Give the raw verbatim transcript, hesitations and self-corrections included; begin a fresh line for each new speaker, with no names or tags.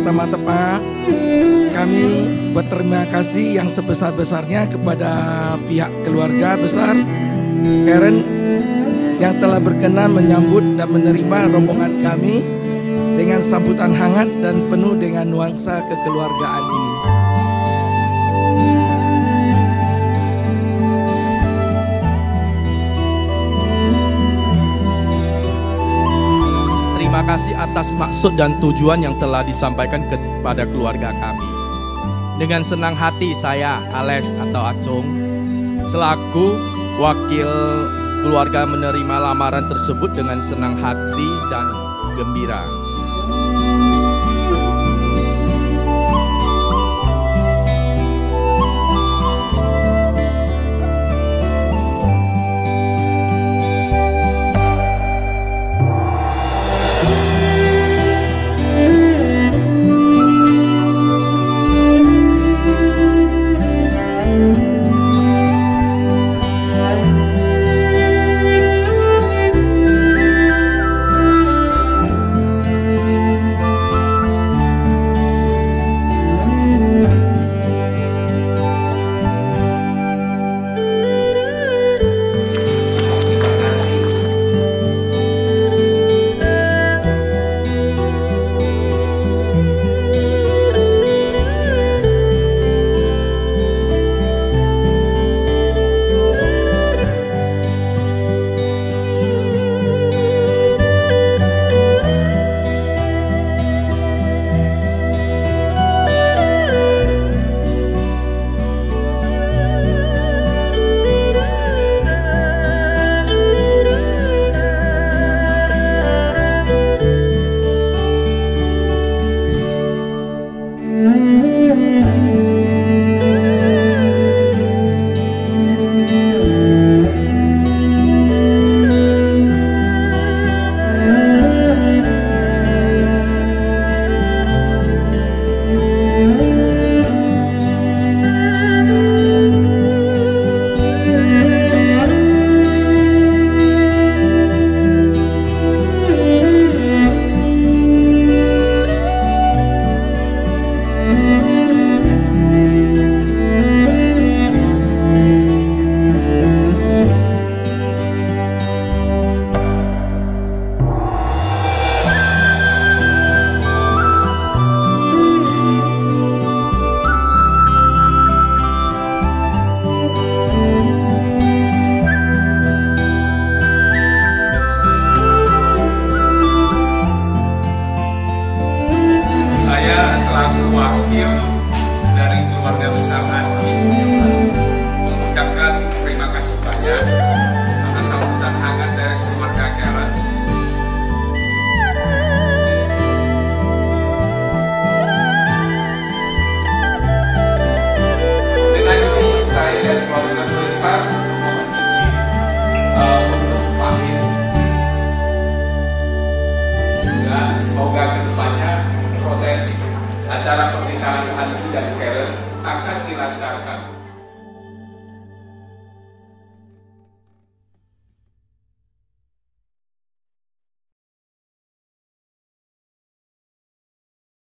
pertama-tama kami berterima kasih yang sebesar-besarnya kepada pihak keluarga besar Karen yang telah berkenan menyambut dan menerima rombongan kami dengan sambutan hangat dan penuh dengan nuansa kekeluargaan ini.
Terima kasih atas maksud dan tujuan yang telah disampaikan kepada keluarga kami. Dengan senang hati saya, Alex atau Acung, selaku wakil keluarga menerima lamaran tersebut dengan senang hati dan gembira.
Selaku wakil dari keluarga besar Andi mengucapkan terima kasih banyak atas sambutan hangat dari keluarga Karen. Dengan ini saya dan keluarga besar mohon izin uh, untuk pamit. Dan semoga kedepannya proses acara pernikahan Andi dan Karen akan dilancarkan.